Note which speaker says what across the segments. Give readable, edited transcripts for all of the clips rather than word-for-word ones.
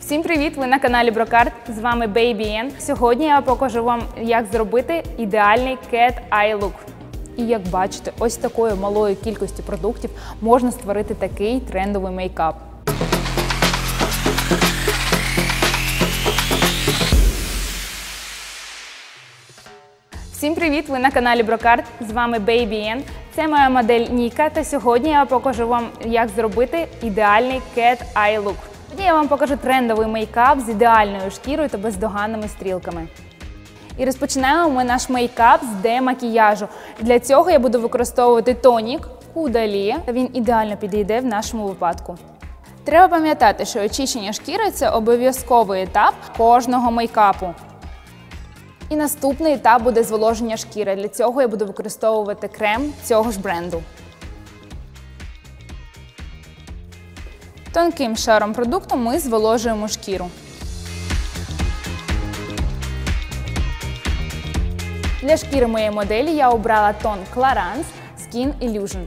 Speaker 1: Всім привіт! Ви на каналі Brocard, з вами Baby N. Сьогодні я покажу вам, як зробити ідеальний Cat Eye Look. І як бачите, ось такою малою кількістю продуктів можна створити такий трендовий мейкап. Всім привіт! Ви на каналі Brocard, з вами Baby N. Це моя модель Ніка, та сьогодні я покажу вам, як зробити ідеальний Cat Eye Look. Сьогодні я вам покажу трендовий мейкап з ідеальною шкірою та бездоганними стрілками. І розпочинаємо ми наш мейкап з демакіяжу. Для цього я буду використовувати тонік Удалі. Він ідеально підійде в нашому випадку. Треба пам'ятати, що очищення шкіри – це обов'язковий етап кожного мейкапу. І наступний етап буде зволоження шкіри. Для цього я буду використовувати крем цього ж бренду. Тонким шаром продукту ми зволожуємо шкіру. Для шкіри моєї моделі я обрала тон Clarins Skin Illusion.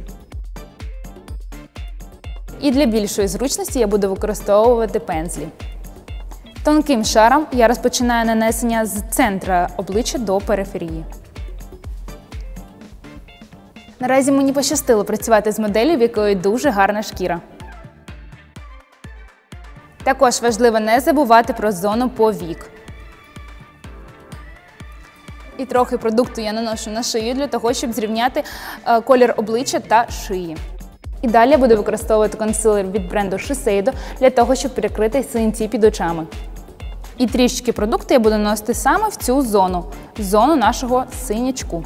Speaker 1: І для більшої зручності я буду використовувати пензлі. Тонким шаром я розпочинаю нанесення з центра обличчя до периферії. Наразі мені пощастило працювати з моделлю, в якої дуже гарна шкіра. Також важливо не забувати про зону повік. І трохи продукту я наношу на шию для того, щоб зрівняти колір обличчя та шиї. І далі я буду використовувати консилер від бренду Shiseido для того, щоб перекрити синці під очами. І трішки продукту я буду наносити саме в цю зону нашого синячку.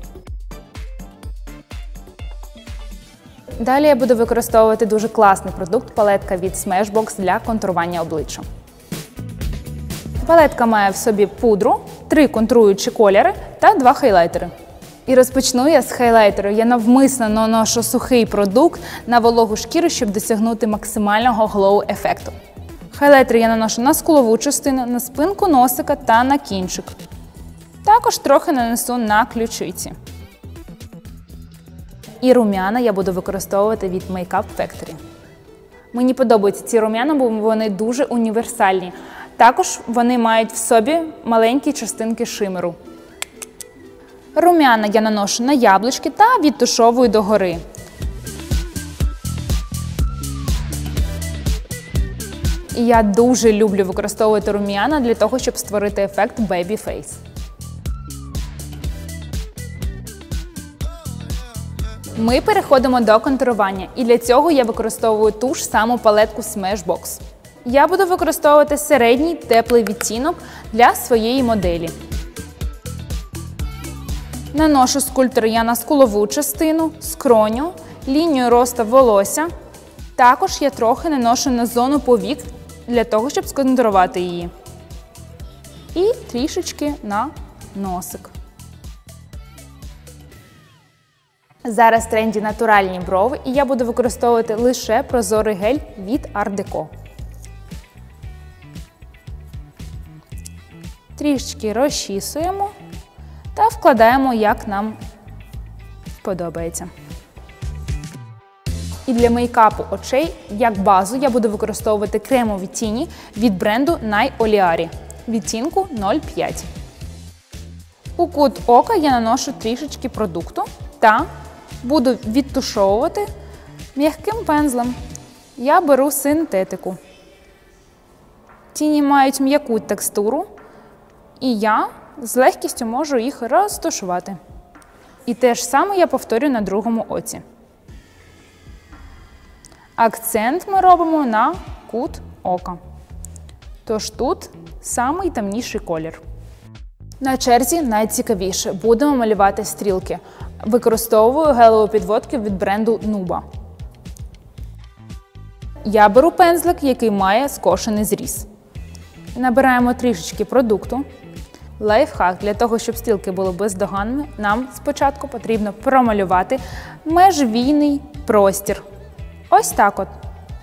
Speaker 1: Далі я буду використовувати дуже класний продукт – палетка від Smashbox для контурування обличчя. Палетка має в собі пудру, 3 контуруючі кольори та 2 хайлайтери. І розпочну я з хайлайтеру. Я навмисно наношу сухий продукт на вологу шкіру, щоб досягнути максимального глоу-ефекту. Хайлайтер я наношу на скулову частину, на спинку носика та на кінчик. Також трохи нанесу на ключиці. І рум'яна я буду використовувати від Makeup Factory. Мені подобаються ці рум'яна, бо вони дуже універсальні. Також вони мають в собі маленькі частинки шимеру. Рум'яна я наношу на яблучки та відтушовую догори. І я дуже люблю використовувати рум'яна для того, щоб створити ефект Baby Face. Ми переходимо до контурування, і для цього я використовую ту ж саму палетку Smashbox. Я буду використовувати середній теплий відтінок для своєї моделі. Наношу скульптор я на скулову частину, скроню, лінію росту волосся. Також я трохи наношу на зону повік для того, щоб сконтурувати її. І трішечки на носик. Зараз в тренді натуральні брови, і я буду використовувати лише прозорий гель від Art Deco. Трішечки розчісуємо та вкладаємо, як нам подобається. І для мейкапу очей, як базу, я буду використовувати кремові тіні від бренду Nai Oleari відтінку 0,5. У кут ока я наношу трішечки продукту та буду відтушовувати м'яким пензлем. Я беру синтетику. Тіні мають м'яку текстуру, і я з легкістю можу їх розтушувати. І те ж саме я повторюю на другому оці. Акцент ми робимо на кут ока. Тож тут самий темніший колір. На черзі найцікавіше. Будемо малювати стрілки. Використовую гелеву підводку від бренду Nuba. Я беру пензлик, який має скошений зріз. Набираємо трішечки продукту. Лайфхак. Для того, щоб стрілки були бездоганними, нам спочатку потрібно промалювати межвійний простір. Ось так от.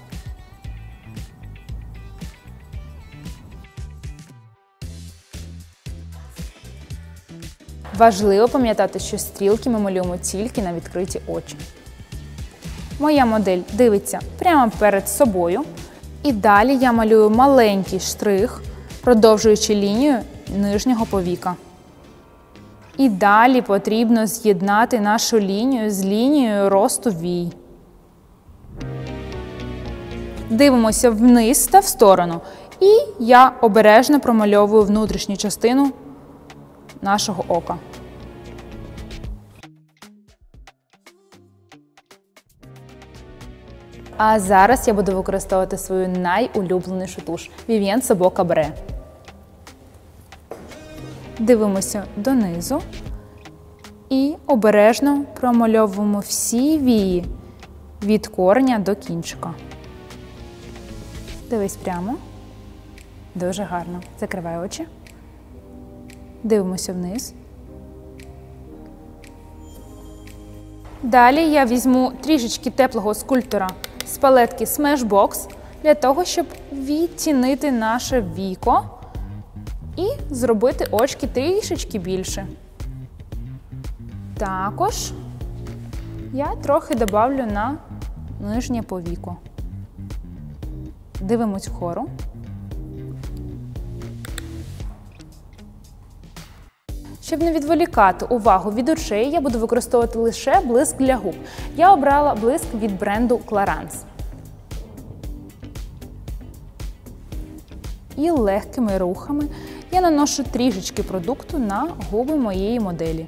Speaker 1: Важливо пам'ятати, що стрілки ми малюємо тільки на відкриті очі. Моя модель дивиться прямо перед собою. І далі я малюю маленький штрих, продовжуючи лінію нижнього повіка. І далі потрібно з'єднати нашу лінію з лінією росту вій. Дивимося вниз та в сторону. І я обережно промальовую внутрішню частину нашого ока. А зараз я буду використовувати свою найулюбленішу туш – Vivien Sabot Cabaret. Дивимося донизу і обережно промальовуємо всі вії від кореня до кінчика. Дивись прямо. Дуже гарно. Закривай очі. Дивимося вниз. Далі я візьму трішечки теплого скульптора з палетки Smashbox для того, щоб відтінити наше віко і зробити очки трішечки більше. Також я трохи добавлю на нижнє повіко. Дивимось вгору. Щоб не відволікати увагу від очей, я буду використовувати лише блиск для губ. Я обрала блиск від бренду Clarins. І легкими рухами я наношу трішечки продукту на губи моєї моделі.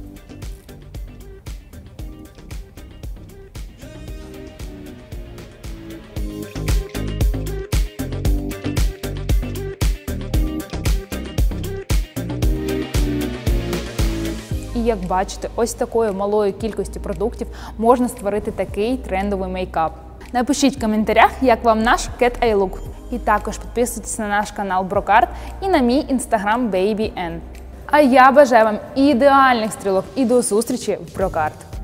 Speaker 1: І як бачите, ось такою малою кількістю продуктів можна створити такий трендовий мейкап. Напишіть в коментарях, як вам наш Cat Eye Look. І також підписуйтесь на наш канал Brocard і на мій інстаграм BabyN. А я бажаю вам ідеальних стрілок і до зустрічі в Brocard!